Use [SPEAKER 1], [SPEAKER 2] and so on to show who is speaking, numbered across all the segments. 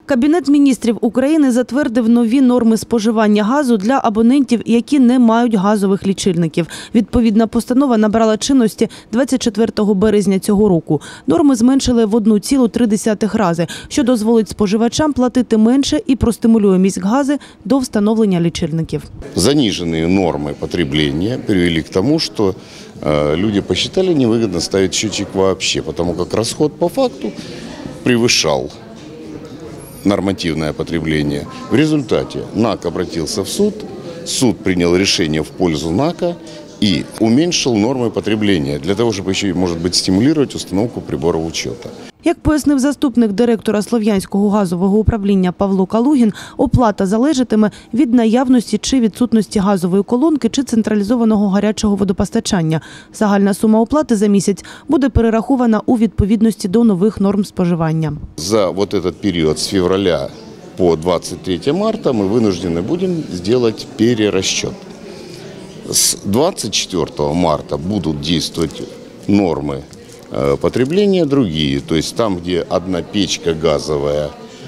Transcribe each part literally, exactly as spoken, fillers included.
[SPEAKER 1] Кабінет міністрів України затвердив нові норми споживання газу для абонентів, які не мають газових лічильників. Відповідна постанова набрала чинності двадцять четвертого березня цього року. Норми зменшили в один цілих три десятих рази, що дозволить споживачам платити менше і простимулює міськгази до встановлення лічильників.
[SPEAKER 2] Заниженные нормы потребления привели к тому, что э, люди посчитали невыгодно ставить счетчик вообще, потому как расход по факту превышал нормативное потребление. В результате НАК обратился в суд, суд принял решение в пользу НАКа и уменьшил нормы потребления для того, чтобы еще, может быть, стимулировать установку приборов учета.
[SPEAKER 1] Як пояснив заступник директора Слов'янського газового управління Павло Калугін, оплата залежатиме від наявності чи відсутності газової колонки чи централізованого гарячого водопостачання. Загальна сума оплати за місяць буде перерахована у відповідності до нових норм споживання.
[SPEAKER 2] За вот этот период с февраля по двадцать третье марта мы вынуждены будем сделать перерасчет. С двадцать четвёртого марта будут действовать нормы потребления другие, то есть там, где одна печка газовая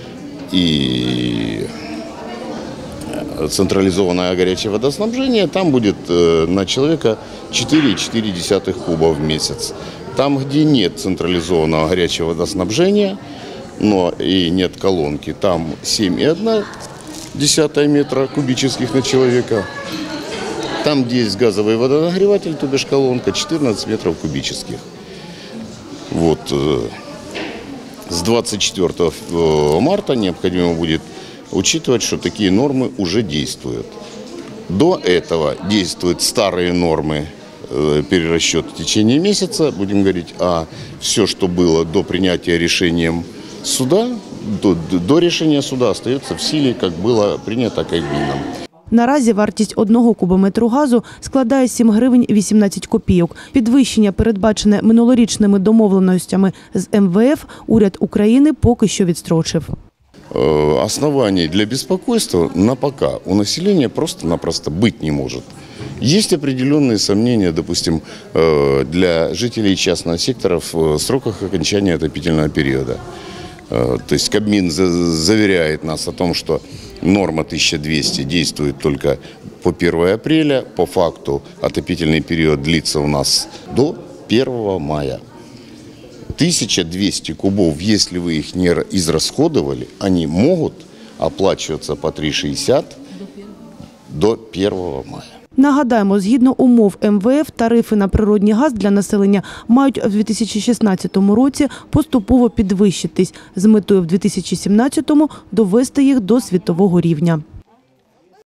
[SPEAKER 2] и централизованное горячее водоснабжение, там будет на человека четыре и четыре десятых куба в месяц. Там, где нет централизованного горячего водоснабжения, но и нет колонки, там семь и одна десятая метра кубических на человека. Там, где есть газовый водонагреватель, то бишь колонка, четырнадцать метров кубических. Вот. С двадцать четвёртого марта необходимо будет учитывать, что такие нормы уже действуют. До этого действуют старые нормы, перерасчет в течение месяца. Будем говорить, а все, что было до принятия решением суда, до, до решения суда остается в силе, как было принято Кабмином.
[SPEAKER 1] Наразі вартість одного кубометру газу складає сім гривень вісімнадцять копійок. Підвищення, передбачене минулорічними домовленостями з ем ве еф, уряд України поки що відстрочив.
[SPEAKER 2] Оснований для беспокойства на пока у населения просто-напросто быть не может. Есть определенные сомнения, допустим, для жителей частного сектора в сроках окончания отопительного периода. То есть Кабмин заверяет нас о том, что норма тысяча двести действует только по первого апреля. По факту отопительный период длится у нас до первого мая. тысяча двести кубов, если вы их не израсходовали, они могут оплачиваться по три шестьдесят до первого мая.
[SPEAKER 1] Нагадаємо, згідно умов ем ве еф, тарифи на природний газ для населення мають в дві тисячі шістнадцятому році поступово підвищитись з метою в дві тисячі сімнадцятому довести їх до світового рівня.